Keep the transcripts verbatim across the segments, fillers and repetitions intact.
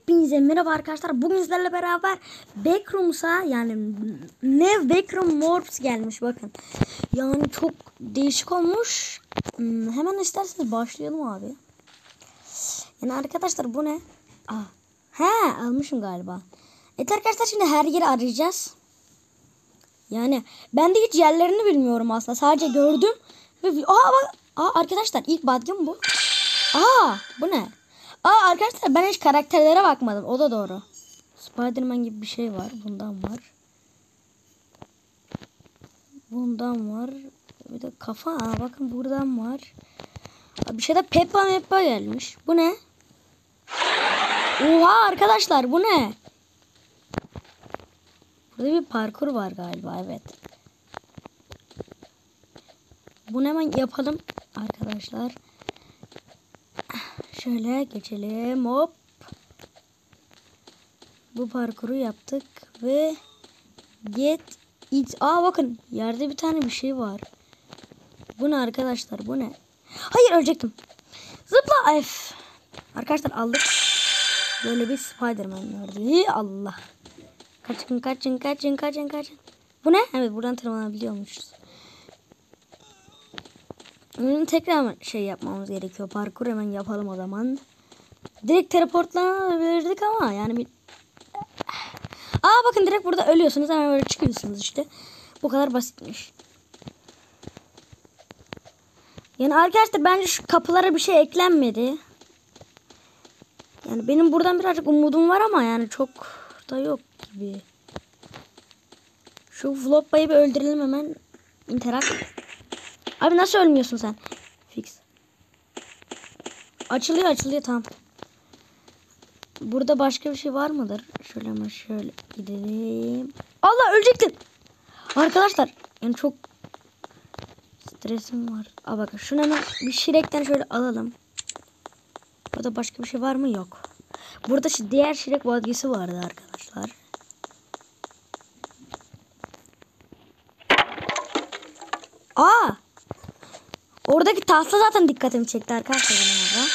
Hepinize merhaba arkadaşlar. Bugün sizlerle beraber Backrooms'a yani Nev Backroom Morphs gelmiş bakın. Yani çok değişik olmuş. Hmm, hemen isterseniz başlayalım abi. Yani arkadaşlar bu ne? Aa, he almışım galiba. Evet arkadaşlar şimdi her yeri arayacağız. Yani ben de hiç yerlerini bilmiyorum aslında. Sadece gördüm. Ve aa bak. Aa arkadaşlar ilk badgem bu. Aa bu ne? Aa arkadaşlar ben hiç karakterlere bakmadım. O da doğru. Spiderman gibi bir şey var. Bundan var. Bundan var. Bir de kafa. Aa, bakın buradan var. Aa, bir şey de Peppa Meppa gelmiş. Bu ne? Oha arkadaşlar bu ne? Burada bir parkur var galiba. Evet. Bunu hemen yapalım arkadaşlar. Şöyle geçelim. Hop. Bu parkuru yaptık ve get it. Aa bakın yerde bir tane bir şey var. Bu ne arkadaşlar? Bu ne? Hayır ölecektim. Zıpla. F. Arkadaşlar aldık. Böyle bir Spiderman vardı. Hi Allah. Kaçın kaçın kaçın kaçın kaçın. Bu ne? Evet buradan tırmanabiliyormuşuz. Bunu tekrar şey yapmamız gerekiyor. Parkur hemen yapalım o zaman. Direkt teleportlanabilirdik ama yani bir... Aa bakın direkt burada ölüyorsunuz. Hemen böyle çıkıyorsunuz işte. Bu kadar basitmiş. Yani arkadaşlar bence şu kapılara bir şey eklenmedi. Yani benim buradan birazcık umudum var ama yani çok da yok gibi. Şu Floppa'yı bir öldürelim hemen. Interak. Abi nasıl ölmüyorsun sen? Fix. Açılıyor açılıyor tamam. Burada başka bir şey var mıdır? Şöyle ama şöyle gidelim. Allah ölecektim. Arkadaşlar yani çok stresim var. Aa bakın şunu hemen bir şirekten şöyle alalım. Burada başka bir şey var mı? Yok. Burada şu diğer şirek vadisi vardı arkadaşlar. Aa! Oradaki tahta zaten dikkatimi çekti arkadaşlar benim orada.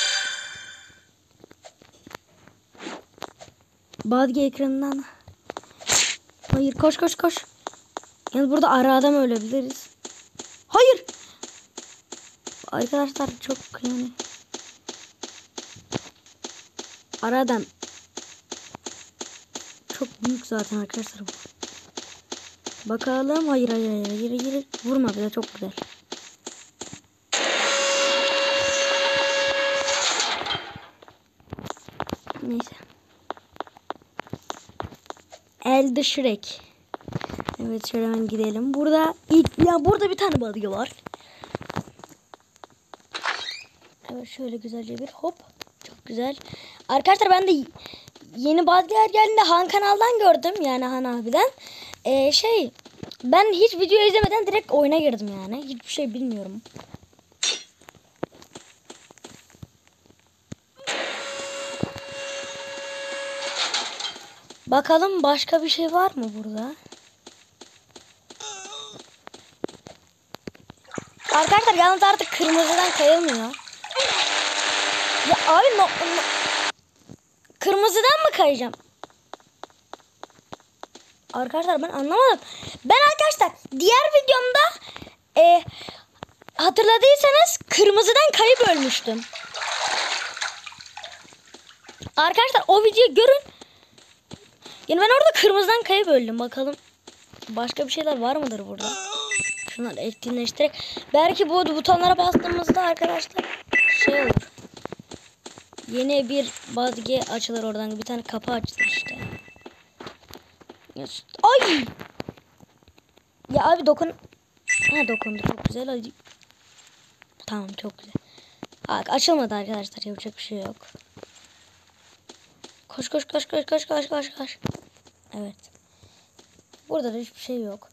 Badge ekranından. Hayır koş koş koş. Yani burada ara adam ölebiliriz. Hayır. Arkadaşlar çok yani. Ara adam. Çok büyük zaten arkadaşlar bu. Bakalım. Hayır hayır hayır hayır, hayır. Vurma bile çok güzel. Neyse. Elde Shrek. Evet şöyle hemen gidelim. Burada ilk ya burada bir tane badge var. Evet şöyle güzelce bir hop. Çok güzel. Arkadaşlar ben de yeni badgeler geldiğinde Han kanaldan gördüm. Yani Han abiden. Ee, şey ben hiç video izlemeden direkt oyuna girdim yani. Hiçbir şey bilmiyorum. Bakalım başka bir şey var mı burada? Arkadaşlar yalnız artık kırmızıdan kayılmıyor. Ya abi no, no. Kırmızıdan mı kayacağım? Arkadaşlar ben anlamadım. Ben arkadaşlar diğer videomda e, hatırladıysanız kırmızıdan kayıp ölmüştüm. Arkadaşlar o videoyu görün. Yani ben orada kırmızıdan kayıp öldüm. Bakalım başka bir şeyler var mıdır burada? Şunları etkinleştirerek. Belki bu butonlara bastığımızda arkadaşlar şey olur. Yeni bir badge açılır oradan. Bir tane kapı açılır işte. Ay! Ya abi dokun. Ha dokundu çok güzel. Hadi. Tamam çok güzel. Ha, açılmadı arkadaşlar. Yapacak bir şey yok. Koş koş koş koş koş koş koş koş. Evet. Burada da hiçbir şey yok.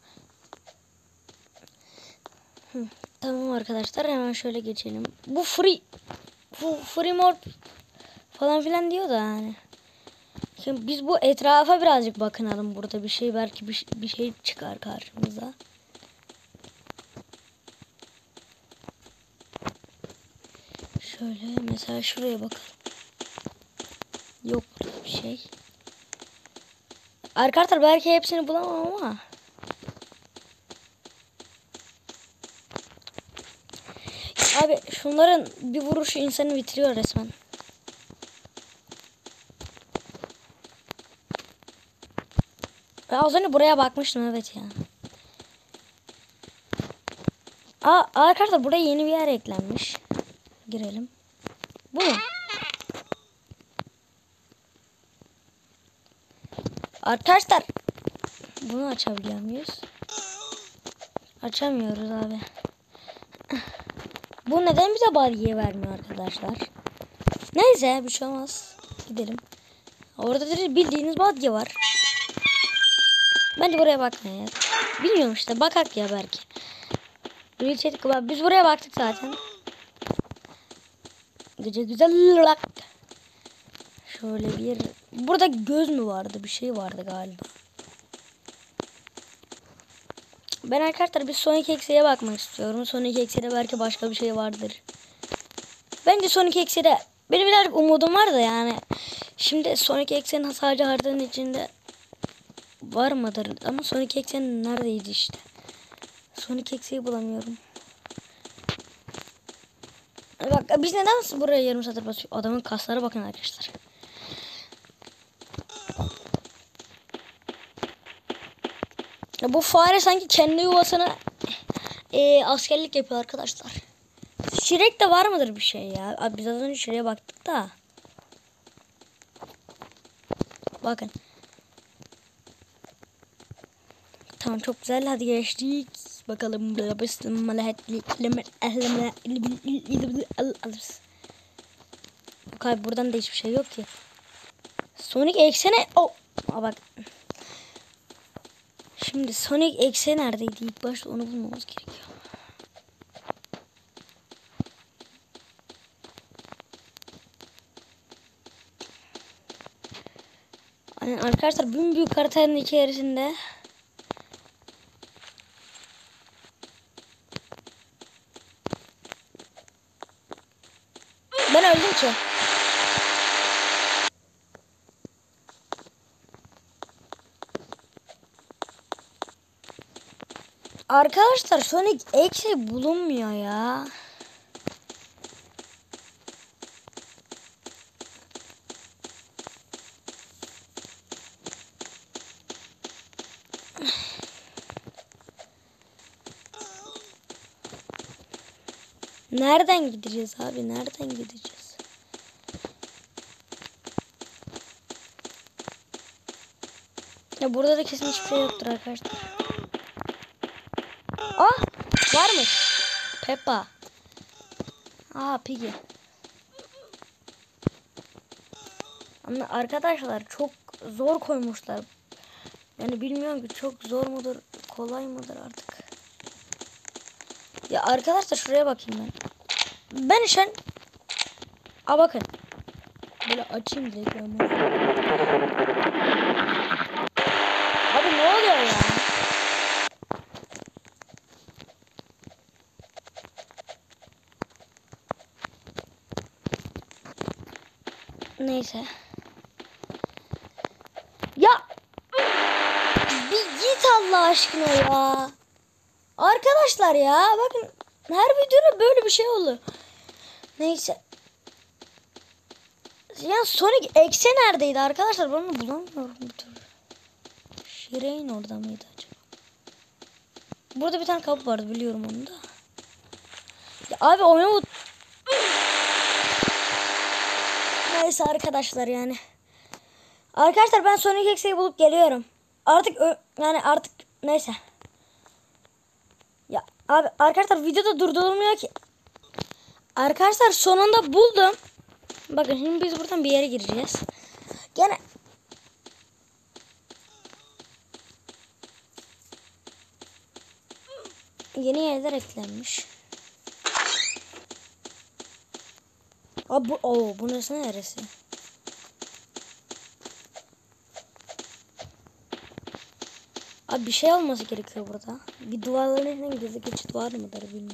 Hı, tamam arkadaşlar hemen şöyle geçelim. Bu free bu free mode falan filan diyor da yani. Şimdi biz bu etrafa birazcık bakınalım. Burada bir şey belki bir, bir şey çıkar karşımıza. Şöyle mesela şuraya bakalım. Yok bir şey. Arkadaşlar belki hepsini bulamam ama. Abi şunların bir vuruşu insanı bitiriyor resmen. Ben az önce buraya bakmıştım, evet ya. Aa, arkadaşlar buraya yeni bir yer eklenmiş. Girelim. Bu mu? Arkadaşlar bunu açabiliyor muyuz? Açamıyoruz abi. Bu neden bize bariye vermiyor arkadaşlar? Neyse bir şey olmaz. Gidelim. Orada da bildiğiniz badge var. Bence buraya bakmayın. Bilmiyorum işte, bakak ya belki. Biz buraya baktık zaten. Gece güzel bak. Şöyle bir. Burada göz mü vardı? Bir şey vardı galiba. Ben arkadaşlar bir Sonic X'e bakmak istiyorum. Sonic X'e belki başka bir şey vardır. Bence Sonic X'e benim birazcık umudum var da yani. Şimdi Sonic X'in sadece haritanın içinde var mıdır? Ama Sonic X'in neredeydi işte? Sonic X'i bulamıyorum. Bak biz neden buraya yarım saat basıyor? Adamın kaslara bakın arkadaşlar. Ya bu fare sanki kendi yuvasına e, askerlik yapıyor arkadaşlar. Shrek'te var mıdır bir şey ya? Abi biz az önce şuraya baktık da. Bakın. Tamam çok güzel, hadi geçtik. Bakalım. Abi buradan da hiçbir şey yok ki. Sonic X'e oh. Aa, bak. Şimdi Sonic X'e neredeydi? İlk başta onu bulmamız gerekiyor. Yani arkadaşlar büyük büyük haritanın içerisinde ben öldüm ki. Arkadaşlar Sonic X'e bulunmuyor ya. Nereden gideceğiz abi? Nereden gideceğiz? Ya burada da kesin hiçbir şey yoktur arkadaşlar. Ah! Varmış. Peppa. Aa Piggy. Ama arkadaşlar çok zor koymuşlar. Yani bilmiyorum ki çok zor mudur, kolay mıdır artık. Ya arkadaşlar şuraya bakayım ben. Ben şu an... Aa bakın. Böyle açayım direkt ben. Abi ne oluyor ya? Neyse. Ya bir git Allah aşkına ya. Arkadaşlar ya bakın her videoda böyle bir şey oluyor. Neyse. Ya Sonic X'e neredeydi arkadaşlar? Ben onu bulamıyorum bir türlü. Shrek'in orada mıydı acaba? Burada bir tane kapı vardı, biliyorum onu da. Ya abi oyunu... Neyse arkadaşlar yani. Arkadaşlar ben Sonic X'e bulup geliyorum. Artık yani artık neyse. Ya abi arkadaşlar videoda durdurulmuyor ki. Arkadaşlar sonunda buldum. Bakın şimdi biz buradan bir yere gireceğiz. Gene yeni yerler eklenmiş. Abi bu o bu neresi neresi? Abi bir şey olması gerekiyor burada. Bir duvarların gizli geçit var mıdır bilmiyorum.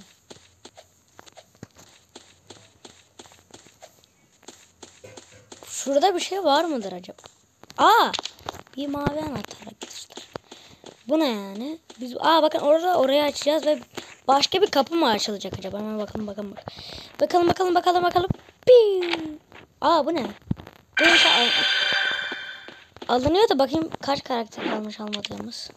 Şurada bir şey var mıdır acaba? Aa! Bir mavi anahtar arkadaşlar. Bu ne yani? Biz aa bakın orada orayı açacağız ve başka bir kapı mı açılacak acaba? Hemen bakalım bakalım bakalım. Bakalım bakalım bakalım bakalım. Piu. Aa bu ne? Bu işe al alınıyor da bakayım kaç karakter kalmış almadığımız.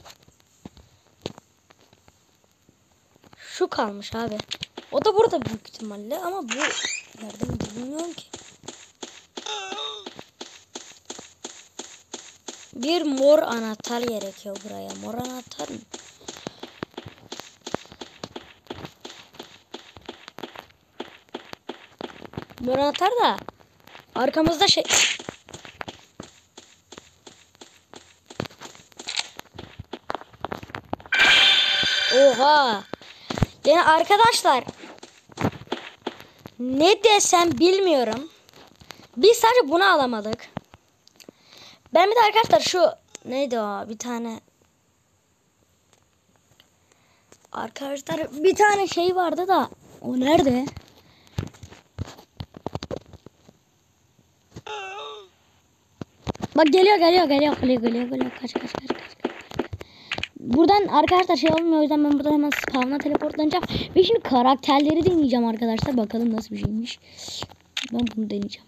Şu kalmış abi. O da burada büyük ihtimalle ama bu nerede mi bilmiyorum ki. Bir mor anahtar gerekiyor buraya. Mor anahtar mı? Mor anahtar da arkamızda şey. Oha. Yani arkadaşlar ne desem bilmiyorum. Biz sadece bunu alamadık. Ben bir de arkadaşlar şu neydi o bir tane arkadaşlar bir tane şey vardı da o nerede? Bak geliyor geliyor geliyor geliyor geliyor geliyor kaç kaç kaç kaç. Buradan arkadaşlar şey olmuyor o yüzden ben buradan hemen spawn'a teleportlanacağım ve şimdi karakterleri deneyeceğim arkadaşlar bakalım nasıl bir şeymiş. Ben bunu deneyeceğim.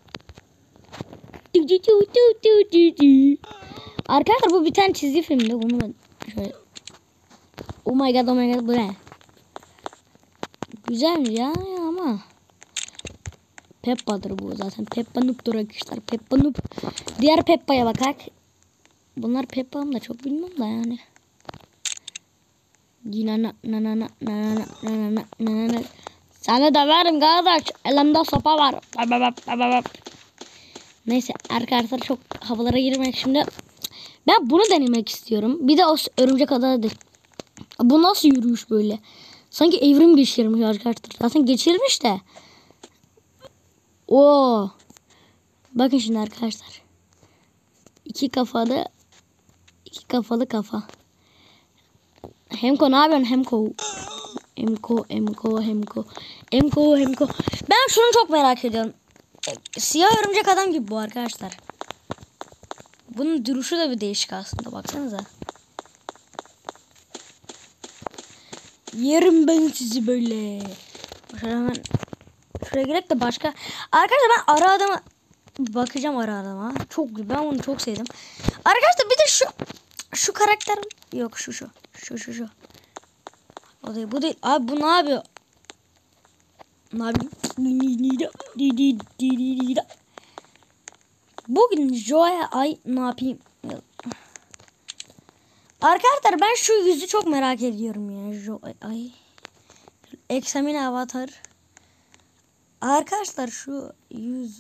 Arkadaşlar bu bir tane çizgi filmdi. Bunu ben şöyle. Oh my god oh my god bu ne? Güzelmiş ya, ya ama. Peppa'dır bu zaten. Peppa Noob'dur arkadaşlar. Peppa Noob. Diğer Peppa'ya bakak. Bunlar Peppa'm da çok bilmem da yani. Na na na na na na na na na. Sana da veririm kardeş. Elimde sopa var. Neyse arkadaşlar çok havalara girmek şimdi. Ben bunu denemek istiyorum. Bir de o örümcek adadır. Bu nasıl yürüyüş böyle? Sanki evrim geçirmiş arkadaşlar. Zaten geçirmiş de. Oo. Bakın şimdi arkadaşlar. İki kafalı iki kafalı kafa. Hemko ne yapıyorsun Hemko? Hemko Hemko Hemko Hemko Hemko. Ben şunu çok merak ediyorum. Siyah örümcek adam gibi bu arkadaşlar. Bunun duruşu da bir değişik aslında baksanıza. Yerim ben sizi böyle. Şöyle hemen şuraya girek de başka. Arkadaşlar ben ara adama bakacağım ara adama. Çok ben onu çok sevdim. Arkadaşlar bir de şu şu karakter yok şu şu şu şu şu. O değil bu değil. Abi bu ne yapıyor? Ne yapayım? Bugün Joe'ya ay ne yapayım? Arkadaşlar ben şu yüzü çok merak ediyorum ya. Joe ay. Examine avatar. Arkadaşlar şu yüz.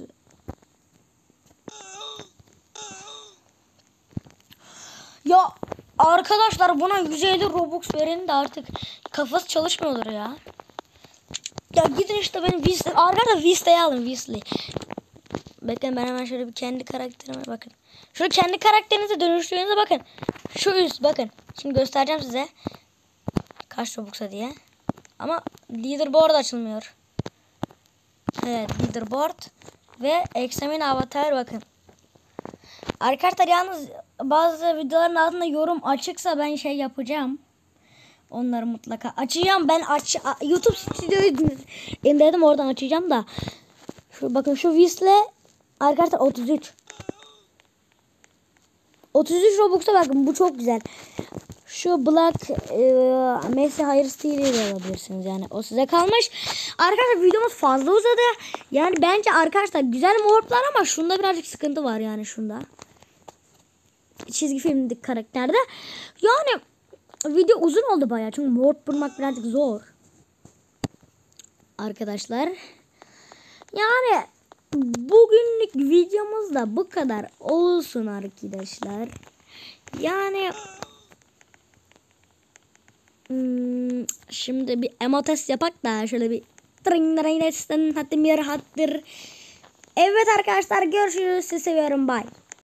Ya arkadaşlar buna yüz elli Robux verin de artık kafası çalışmıyordur ya. Ya gidin işte benim Weasley. Arkadaşlar Weasley'i alın Weasley. Bakın ben hemen şöyle bir kendi karakterime bakın. Şöyle kendi karakterinize dönüştüğünüzde bakın. Şu üst bakın. Şimdi göstereceğim size. Kaç Robux'a diye. Ama leaderboard açılmıyor. Evet leaderboard. Ve examine avatar bakın. Arkadaşlar yalnız bazı videoların altında yorum açıksa ben şey yapacağım. Onları mutlaka açacağım. Ben aç YouTube stüdyoyu dedim oradan açacağım da. Şu bakın şu Weasley arkadaşlar otuz üç. otuz üç Robux'a bakın bu çok güzel. Şu Black e, Messi Hayır Steel'i de alabilirsiniz yani o size kalmış. Arkadaşlar videomuz fazla uzadı. Yani bence arkadaşlar güzel morplar ama şunda birazcık sıkıntı var yani şunda. Çizgi filmdeki karakterde. Yani video uzun oldu bayağı çünkü morp bulmak birazcık zor. Arkadaşlar. Yani bugünlük videomuz da bu kadar olsun arkadaşlar. Yani hmm, şimdi bir emotes yapak da şöyle bir tring hattır. Evet arkadaşlar görüşürüz. Sizi seviyorum. Bye.